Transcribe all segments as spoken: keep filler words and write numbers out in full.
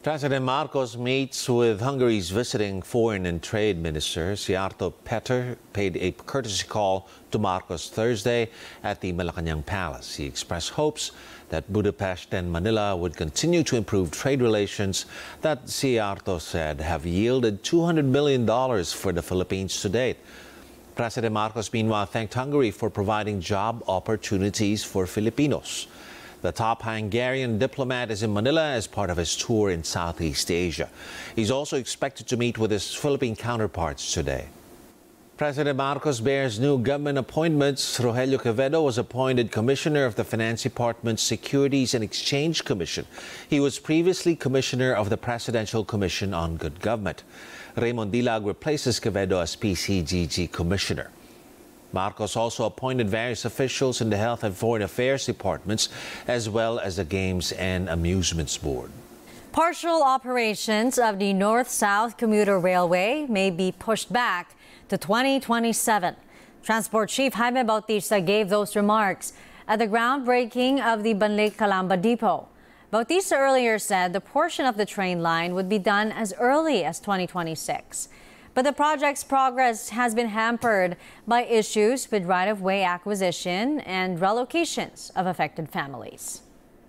President Marcos meets with Hungary's visiting Foreign and Trade Minister. Szijjártó Péter paid a courtesy call to Marcos Thursday at the Malacanang Palace. He expressed hopes that Budapest and Manila would continue to improve trade relations that Szijjártó said have yielded two hundred million dollars for the Philippines to date. President Marcos, meanwhile, thanked Hungary for providing job opportunities for Filipinos. The top Hungarian diplomat is in Manila as part of his tour in Southeast Asia. He's also expected to meet with his Philippine counterparts today. President Marcos bears new government appointments. Rogelio Quevedo was appointed Commissioner of the Finance Department's Securities and Exchange Commission. He was previously Commissioner of the Presidential Commission on Good Government. Raymond Dilag replaces Quevedo as P C G G Commissioner. Marcos also appointed various officials in the Health and Foreign Affairs departments, as well as the Games and Amusements Board. Partial operations of the North-South Commuter Railway may be pushed back to twenty twenty-seven. Transport Chief Jaime Bautista gave those remarks at the groundbreaking of the Banlay-Calamba Depot. Bautista earlier said the portion of the train line would be done as early as twenty twenty-six. But the project's progress has been hampered by issues with right-of-way acquisition and relocations of affected families.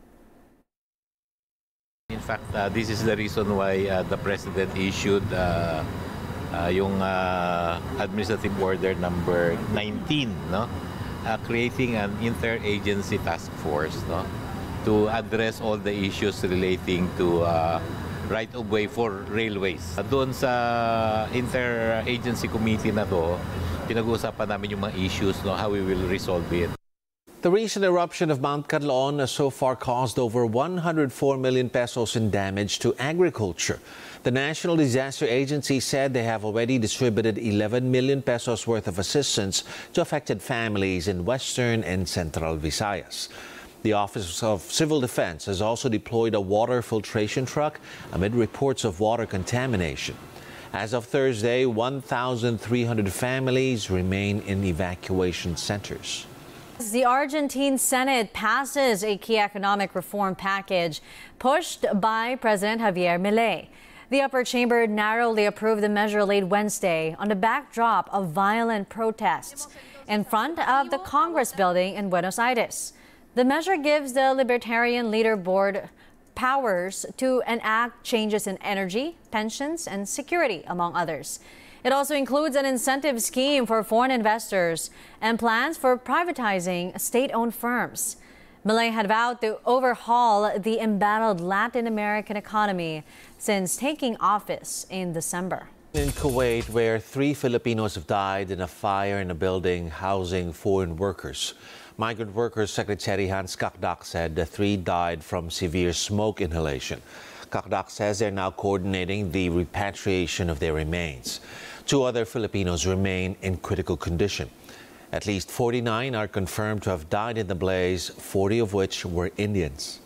In fact, uh, this is the reason why uh, the President issued uh, uh, yung uh, Administrative Order number nineteen, no? Uh, creating an inter-agency task force, no? To address all the issues relating to uh, right-of-way for railways. Doon sa inter-agency committee na to, pinag-uusapan namin yung mga issues, no, how we will resolve it. The recent eruption of Mount Catlaon has so far caused over one hundred four million pesos in damage to agriculture. The National Disaster Agency said they have already distributed eleven million pesos worth of assistance to affected families in Western and Central Visayas. The Office of Civil Defense has also deployed a water filtration truck amid reports of water contamination. As of Thursday, one thousand three hundred families remain in evacuation centers. The Argentine Senate passes a key economic reform package pushed by President Javier Milei. The upper chamber narrowly approved the measure late Wednesday on the backdrop of violent protests in front of the Congress building in Buenos Aires. The measure gives the Libertarian Leader Board powers to enact changes in energy, pensions, and security, among others. It also includes an incentive scheme for foreign investors and plans for privatizing state-owned firms. Milei had vowed to overhaul the embattled Latin American economy since taking office in December. In Kuwait, where three Filipinos have died in a fire in a building housing foreign workers. Migrant Workers Secretary Hans Kakdak said the three died from severe smoke inhalation. Kakdak says they're now coordinating the repatriation of their remains. Two other Filipinos remain in critical condition. At least forty-nine are confirmed to have died in the blaze, forty of which were Indians.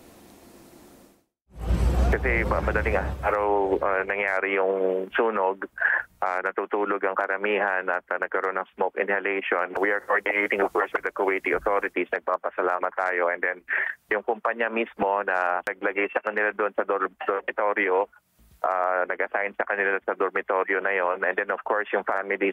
Kasi madaling araw uh, nangyari yung sunog, uh, natutulog ang karamihan at uh, nagkaroon ng smoke inhalation. We are coordinating, of course, with the Kuwaiti authorities. Nagpapasalamat tayo. And then yung kumpanya mismo na naglagay sa kanila doon sa dor dormitoryo, uh, nag-assign sa kanila sa dormitoryo na yon. And then, of course, yung families.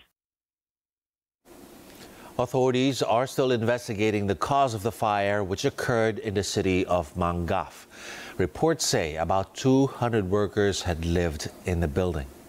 Authorities are still investigating the cause of the fire, which occurred in the city of Mangaf. Reports say about two hundred workers had lived in the building.